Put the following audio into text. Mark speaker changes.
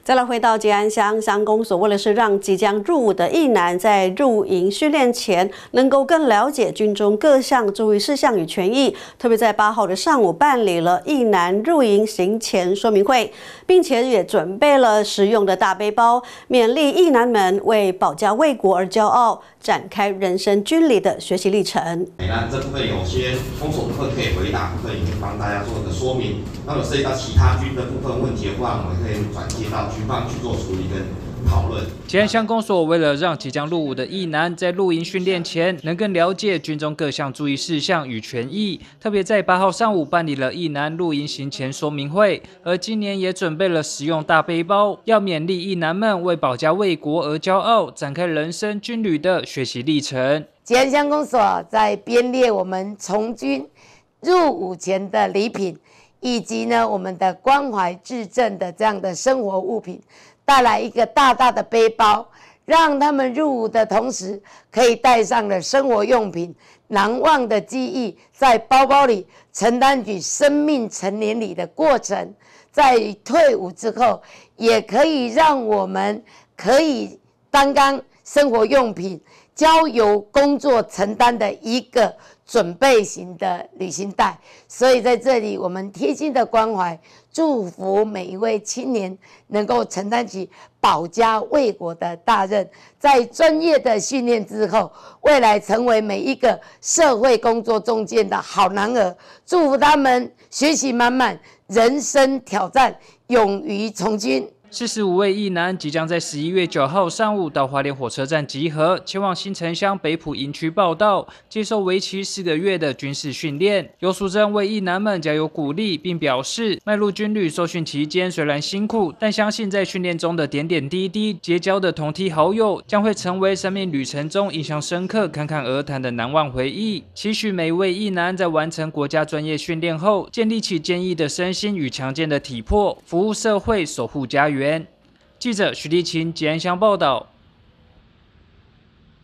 Speaker 1: 再来回到吉安乡乡公所，为的是让即将入伍的役男在入营训练前能够更了解军中各项注意事项与权益，特别在8号的上午办理了役男入营行前说明会，并且也准备了实用的大背包，勉励役男们为保家卫国而骄傲，展开人生军旅的学习历程。
Speaker 2: 那这部分有些公所部分可以回答，部分也会帮大家做个说明。那有涉及到其他军的部分问题的话，我们可以转接到军方去做处理跟讨论。
Speaker 3: 吉安乡公所为了让即将入伍的役男在入营训练前能更了解军中各项注意事项与权益，特别在8号上午办理了役男入营行前说明会，而今年也准备了实用大背包，要勉励役男们为保家卫国而骄傲，展开人生军旅的学习历程。
Speaker 4: 吉安乡公所在编列我们从军入伍前的礼品，以及呢我们的关怀致赠的这样的生活物品，带来一个大大的背包，让他们入伍的同时可以带上了生活用品，难忘的记忆在包包里承担起生命成年礼的过程，在退伍之后也可以让我们可以担纲生活用品交由工作承担的一个准备型的旅行袋。所以在这里我们贴心的关怀，祝福每一位青年能够承担起保家卫国的大任，在专业的训练之后，未来成为每一个社会工作中间的好男儿。祝福他们学习满满，人生挑战，勇于从军。
Speaker 3: 45位役男即将在11月9号上午到花莲火车站集合，前往新城乡北埔营区报到，接受为期4个月的军事训练。尤淑珍为役男们加油鼓励，并表示，迈入军旅受训期间虽然辛苦，但相信在训练中的点点滴滴，结交的同梯好友，将会成为生命旅程中印象深刻、侃侃而谈的难忘回忆。期许每位役男在完成国家专业训练后，建立起坚毅的身心与强健的体魄，服务社会，守护家园。记者徐立琴吉安乡报道。